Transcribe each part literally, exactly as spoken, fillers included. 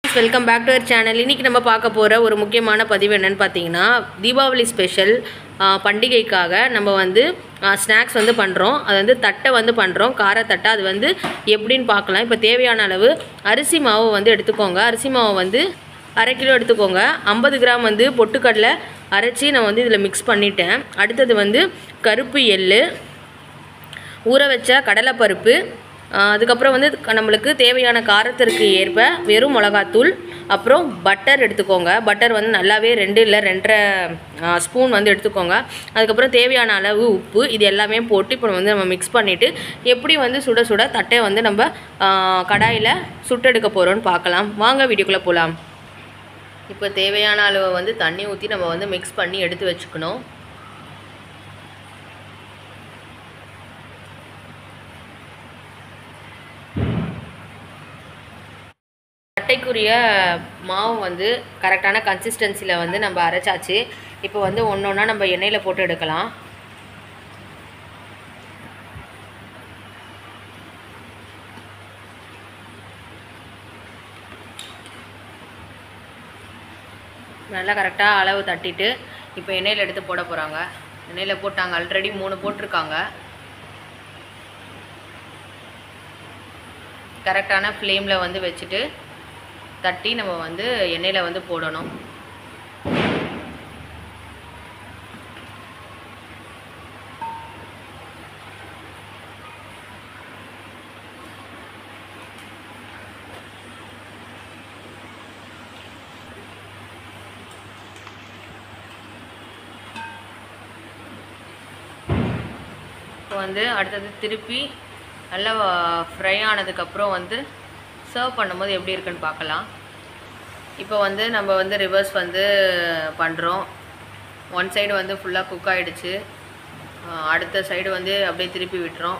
Welcome back to our channel. இன்றைக்கி நம்ம பார்க்க போகிற ஒரு முக்கியமான பதிவு என்னென்னு பார்த்தீங்கன்னா, தீபாவளி ஸ்பெஷல் பண்டிகைக்காக நம்ம வந்து ஸ்நாக்ஸ் வந்து பண்ணுறோம். அது வந்து தட்டை வந்து பண்ணுறோம், காரத்தட்டை. அது வந்து எப்படின்னு பார்க்கலாம். இப்போ தேவையான அளவு அரிசி மாவு வந்து எடுத்துக்கோங்க. அரிசி மாவு வந்து அரை கிலோ எடுத்துக்கோங்க. ஐம்பது கிராம் வந்து பொட்டுக்கடலை அரைச்சி நான் வந்து இதில் மிக்ஸ் பண்ணிட்டேன். அடுத்தது வந்து கருப்பு எள்ளு, ஊற வச்ச கடலைப்பருப்பு, அதுக்கப்புறம் வந்து நம்மளுக்கு தேவையான காரத்திற்கு ஏற்ப வெறும் மிளகாத்தூள், அப்புறம் பட்டர் எடுத்துக்கோங்க. பட்டர் வந்து நல்லாவே ரெண்டு இல்லை ரெண்டரை ஸ்பூன் வந்து எடுத்துக்கோங்க. அதுக்கப்புறம் தேவையான அளவு உப்பு, இது எல்லாமே போட்டு இப்போ வந்து நம்ம மிக்ஸ் பண்ணிவிட்டு எப்படி வந்து சுட சுட தட்டை வந்து நம்ம கடாயில் சுட்டெடுக்க போகிறோன்னு பார்க்கலாம். வாங்க வீடியோக்குள்ளே போகலாம். இப்போ தேவையான அளவு வந்து தண்ணி ஊற்றி நம்ம வந்து மிக்ஸ் பண்ணி எடுத்து வச்சுக்கணும். தட்டைக்குரிய மாவு வந்து கரெக்டான கன்சிஸ்டன்சியில் வந்து நம்ம அரைச்சாச்சு. இப்போ வந்து ஒன்று ஒன்றா நம்ம எண்ணெயில் போட்டு எடுக்கலாம். நல்லா கரெக்டாக அளவு தட்டிட்டு இப்போ எண்ணெயில் எடுத்து போட போகிறாங்க. எண்ணெயில் போட்டாங்க, ஆல்ரெடி மூணு போட்டிருக்காங்க. கரெக்டான ஃப்ளேமில் வந்து வச்சுட்டு தட்டி நம்ம வந்து எண்ணெயில் வந்து போடணும். இப்போ வந்து அடுத்தது திருப்பி நல்லா ஃப்ரை ஆனதுக்கப்புறம் வந்து சர்வ் பண்ணும்போது எப்படி இருக்குன்னு பார்க்கலாம். இப்போ வந்து நம்ம வந்து ரிவர்ஸ் வந்து பண்ணுறோம். ஒன் சைடு வந்து ஃபுல்லாக குக் ஆகிடுச்சு. அடுத்த சைடு வந்து அப்படியே திருப்பி விட்டுறோம்.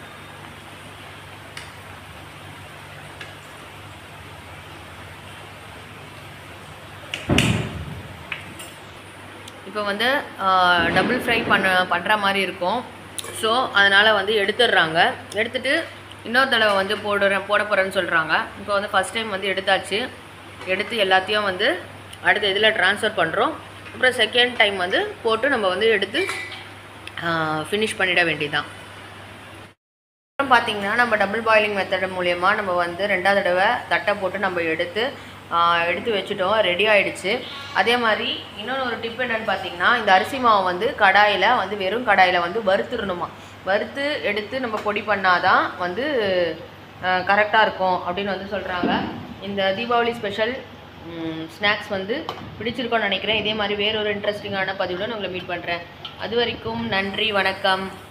இப்போ வந்து டபுள் ஃப்ரை பண்ண பண்ணுற மாதிரி இருக்கும். ஸோ அதனால் வந்து எடுத்துடுறாங்க. எடுத்துகிட்டு இன்னொரு தடவை வந்து போடுறேன் போட போகிறேன்னு சொல்கிறாங்க. இப்போ வந்து ஃபஸ்ட் டைம் வந்து எடுத்தாச்சு. எடுத்து எல்லாத்தையும் வந்து அடுத்த இதில் ட்ரான்ஸ்ஃபர் பண்ணுறோம். அப்புறம் செகண்ட் டைம் வந்து போட்டு நம்ம வந்து எடுத்து ஃபினிஷ் பண்ணிட வேண்டியதுதான். அப்புறம் பார்த்திங்கன்னா நம்ம டபுள் பாயிலிங் மெத்தட் மூலயமா நம்ம வந்து ரெண்டாவது தடவை தட்டை போட்டு நம்ம எடுத்து எடுத்து வச்சுட்டோம். ரெடி ஆகிடுச்சு. அதே மாதிரி இன்னொன்று ஒரு டிப் என்னென்னு பார்த்தீங்கன்னா, இந்த அரிசி மாவை வந்து கடாயில் வந்து வெறும் கடாயில் வந்து வறுத்துடணுமா. வறுத்து எடுத்து நம்ம பொடி பண்ணாதான் வந்து கரெக்டாக இருக்கும் அப்படின்னு வந்து சொல்கிறாங்க. இந்த தீபாவளி ஸ்பெஷல் ஸ்நாக்ஸ் வந்து பிடிச்சிருக்கோன்னு நினைக்கிறேன். இதே மாதிரி வேறு ஒரு இன்ட்ரெஸ்டிங்கான பதிவுடன் உங்களை மீட் பண்ணுறேன். அது வரைக்கும் நன்றி, வணக்கம்.